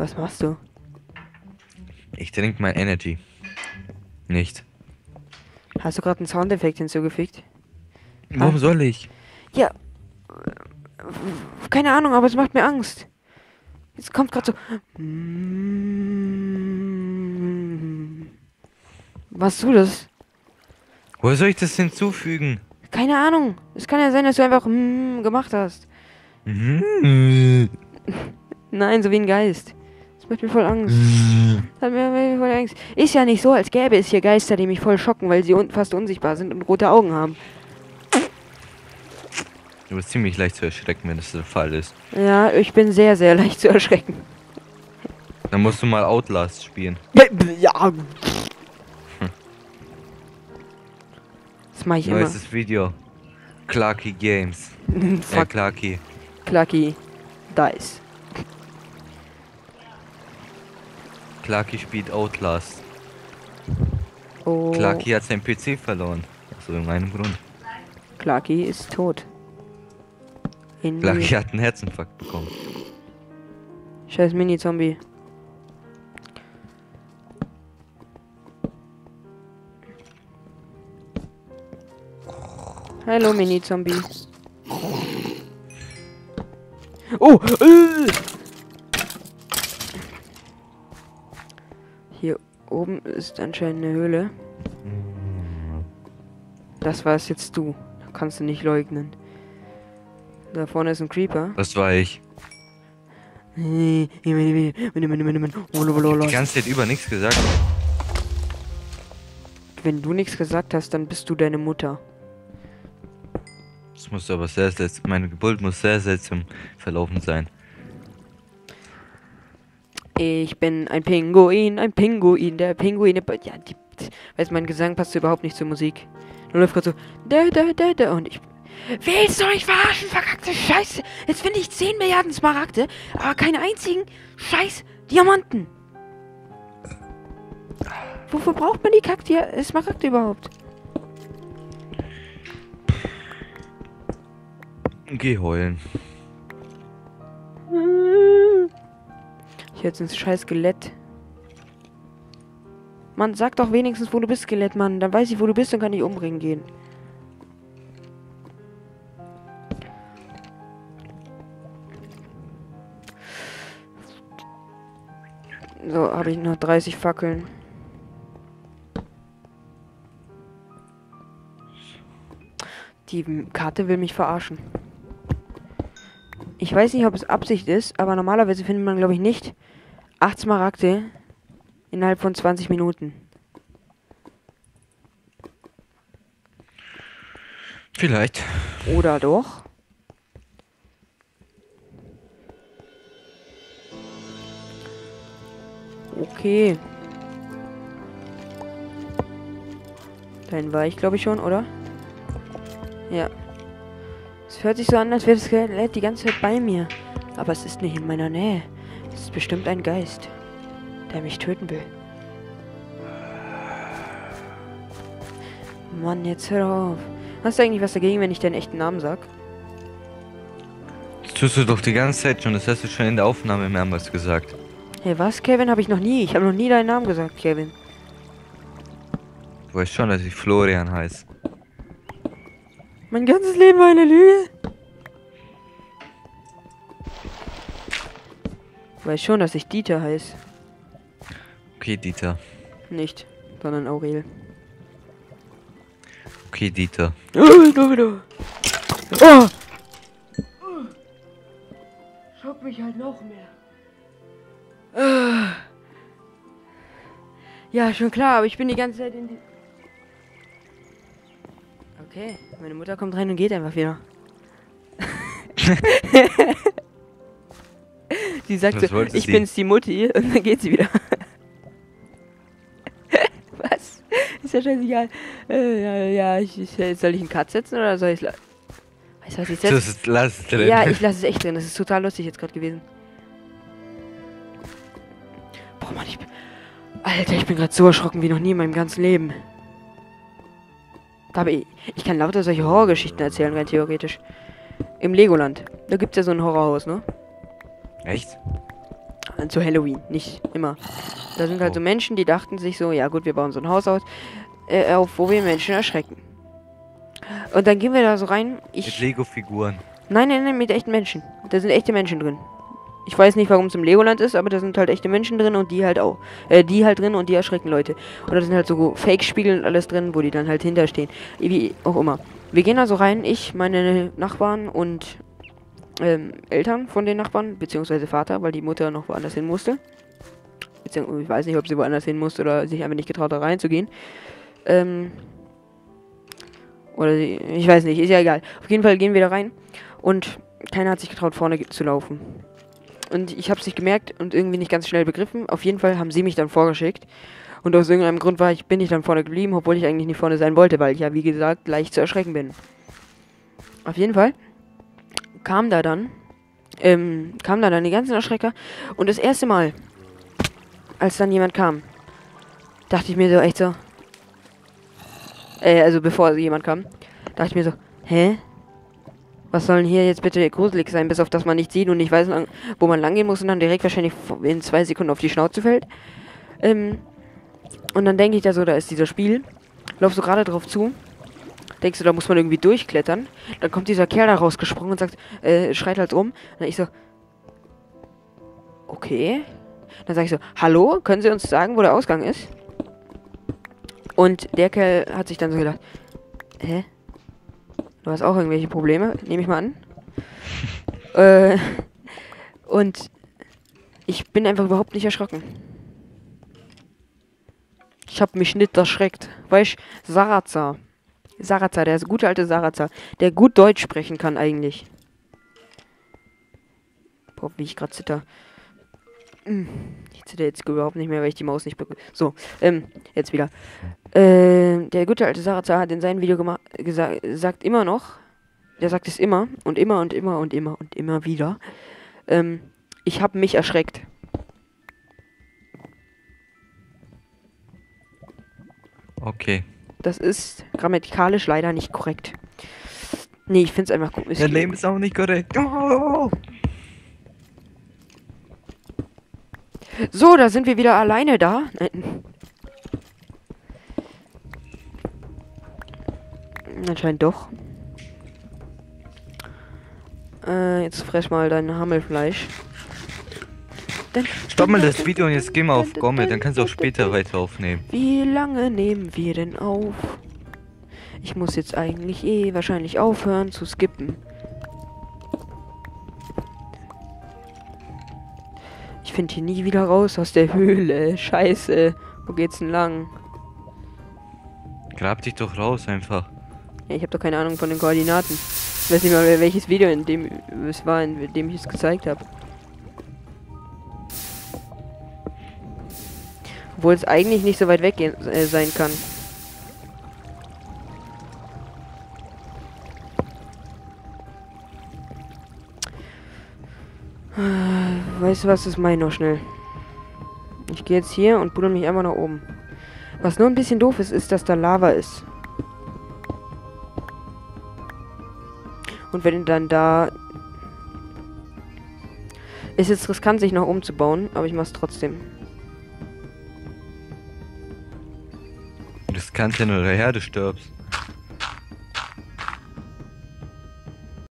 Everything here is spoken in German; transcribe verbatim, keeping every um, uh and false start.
Was machst du? Ich trinke mein Energy. Nicht. Hast du gerade einen Soundeffekt hinzugefügt? Warum Ah. soll ich? Ja. Keine Ahnung, aber es macht mir Angst. Jetzt kommt gerade so. Warst du das? Woher soll ich das hinzufügen? Keine Ahnung. Es kann ja sein, dass du einfach gemacht hast. Mhm. Nein, so wie ein Geist. Das macht mir voll Angst. Das hat mir, mir voll Angst. Ist ja nicht so, als gäbe es hier Geister, die mich voll schocken, weil sie un fast unsichtbar sind und rote Augen haben. Du bist ziemlich leicht zu erschrecken, wenn das der Fall ist. Ja, ich bin sehr, sehr leicht zu erschrecken. Dann musst du mal Outlast spielen. Ja. Das mache ich immer. Neuestes Video. Clarky Games. Äh, Fuck, Clarky. Clucky Dice. Clarky spielt Outlast. Oh, Clarky hat seinen P C verloren. Aus irgendeinem Grund. Clucky ist tot. In Clarky hat einen Herzinfarkt bekommen. Scheiß Mini-Zombie. Hallo Mini-Zombie. Oh! Äh. Hier oben ist anscheinend eine Höhle. Das war's jetzt du. Kannst du nicht leugnen. Da vorne ist ein Creeper. Das war ich. Die Die ganze Zeit über nichts gesagt. Wenn du nichts gesagt hast, dann bist du deine Mutter. Das muss aber sehr seltsam. Meine Geburt muss sehr seltsam verlaufen sein. Ich bin ein Pinguin, ein Pinguin, der Pinguin. Ja, die, weiß, mein Gesang passt überhaupt nicht zur Musik. Nur läuft gerade so. Da, da, da, da. Und ich. Willst du mich verarschen, verkackte Scheiße? Jetzt finde ich zehn Milliarden Smaragde, aber keine einzigen scheiß Diamanten. Wofür braucht man die Kack Smaragde überhaupt? Geh heulen. Ich jetzt ins scheiß Skelett. Mann, sag doch wenigstens, wo du bist, Skelett, Mann. Dann weiß ich, wo du bist und kann dich umbringen gehen. So, habe ich noch dreißig Fackeln. Die Karte will mich verarschen. Ich weiß nicht, ob es Absicht ist, aber normalerweise findet man, glaube ich, nicht acht Smaragde innerhalb von zwanzig Minuten. Vielleicht. Oder doch? Okay. Dahin war ich, glaube ich, schon, oder? Ja. Es hört sich so an, als wäre das Skelett die ganze Zeit bei mir. Aber es ist nicht in meiner Nähe. Es ist bestimmt ein Geist, der mich töten will. Mann, jetzt hör auf. Hast du eigentlich was dagegen, wenn ich deinen echten Namen sag? Das tust du doch die ganze Zeit schon. Das hast du schon in der Aufnahme mehrmals gesagt. Hey, was, Kevin? Habe ich noch nie. Ich habe noch nie deinen Namen gesagt, Kevin. Du weißt schon, dass ich Florian heiße. Mein ganzes Leben war eine Lüge. Du weißt schon, dass ich Dieter heiße. Okay, Dieter. Nicht, sondern Aurel. Okay, Dieter. Oh, Domino. Oh! Schock mich halt noch mehr. Ah. Ja, schon klar, aber ich bin die ganze Zeit in die... Okay, meine Mutter kommt rein und geht einfach wieder. Sie sagt Was so, wollte ich sie? bin's die Mutti, und dann geht sie wieder. Was? Ist ja scheißegal. Äh, ja, ja, ich, ich, soll ich einen Cut setzen oder soll ich... Weißt du, was ich setze? Das ist, lass es drin. Ja, ich lasse es echt drin. Das ist total lustig jetzt gerade gewesen. Boah, Mann, ich bin... Alter, ich bin gerade so erschrocken wie noch nie in meinem ganzen Leben. Aber ich, ich kann lauter solche Horrorgeschichten erzählen, rein theoretisch. Im Legoland. Da gibt's ja so ein Horrorhaus, ne? Echt? Zu Halloween, nicht immer. Da sind halt Oh. so Menschen, die dachten sich so, ja gut, wir bauen so ein Haus aus, äh, auf, wo wir Menschen erschrecken. Und dann gehen wir da so rein. Mit Ich. Lego-Figuren. Nein, nein, nein, mit echten Menschen. Da sind echte Menschen drin. Ich weiß nicht, warum es im Legoland ist, aber da sind halt echte Menschen drin und die halt auch. Äh, die halt drin und die erschrecken Leute. Und da sind halt so Fake-Spiegel und alles drin, wo die dann halt hinterstehen. Wie auch immer. Wir gehen da so rein, ich, meine Nachbarn und ähm, Eltern von den Nachbarn, beziehungsweise Vater, weil die Mutter noch woanders hin musste. Beziehungsweise, ich weiß nicht, ob sie woanders hin musste oder sich einfach nicht getraut hat, reinzugehen. Ähm, oder sie, ich weiß nicht, ist ja egal. Auf jeden Fall gehen wir da rein und keiner hat sich getraut, vorne ge- zu laufen. Und ich habe es nicht gemerkt und irgendwie nicht ganz schnell begriffen. Auf jeden Fall haben sie mich dann vorgeschickt. Und aus irgendeinem Grund war ich, bin ich dann vorne geblieben, obwohl ich eigentlich nicht vorne sein wollte, weil ich ja, wie gesagt, leicht zu erschrecken bin. Auf jeden Fall kam da dann, ähm, kam da dann die ganzen Erschrecker. Und das erste Mal, als dann jemand kam, dachte ich mir so echt so, äh, also bevor jemand kam, dachte ich mir so, hä? Was soll denn hier jetzt bitte gruselig sein, bis auf das man nicht sieht und nicht weiß, lang, wo man langgehen muss und dann direkt wahrscheinlich in zwei Sekunden auf die Schnauze fällt. Ähm, und dann denke ich da so, da ist dieser Spiel. Lauf so gerade drauf zu. Denkst du, da muss man irgendwie durchklettern. Dann kommt dieser Kerl da rausgesprungen und sagt, äh, schreit halt rum. Und dann ich so, okay. Dann sage ich so, hallo, können Sie uns sagen, wo der Ausgang ist? Und der Kerl hat sich dann so gedacht, hä? Du hast auch irgendwelche Probleme, nehme ich mal an. äh, und ich bin einfach überhaupt nicht erschrocken. Ich hab mich nicht erschreckt. Weißt du, Sarazar. Sarazar, der ist gute alte Sarazar, der gut Deutsch sprechen kann eigentlich. Boah, wie ich gerade zitter. Ich zitter jetzt überhaupt nicht mehr, weil ich die Maus nicht bekomme. So, ähm, jetzt wieder. Äh, der gute alte Sarazar hat in seinem Video gemacht, gesagt, sagt immer noch, der sagt es immer und immer und immer und immer und immer wieder. Ähm, ich habe mich erschreckt. Okay. Das ist grammatikalisch leider nicht korrekt. Nee, ich find's einfach komisch. Dein Leben ist auch nicht korrekt. Oh! So, da sind wir wieder alleine da. Nein. Anscheinend doch. Äh, jetzt fress mal dein Hammelfleisch. Stopp mal das Video und jetzt geh mal auf Gomme, dann kannst du auch später weiter aufnehmen. Wie lange nehmen wir denn auf? Ich muss jetzt eigentlich eh wahrscheinlich aufhören zu skippen. Ich finde hier nie wieder raus aus der Höhle. Scheiße. Wo geht's denn lang? Grab dich doch raus einfach. Ja, ich habe doch keine Ahnung von den Koordinaten. Ich weiß nicht mal, welches Video in dem es war, in dem ich es gezeigt habe. Obwohl es eigentlich nicht so weit weg gehen, äh, sein kann. Weißt du was, das mache ich noch schnell. Ich gehe jetzt hier und buddel mich einfach nach oben. Was nur ein bisschen doof ist, ist, dass da Lava ist. Und wenn dann da... Ist jetzt riskant, sich nach oben zu bauen, aber ich mach's trotzdem. Das kannst ja nur daher, du stirbst.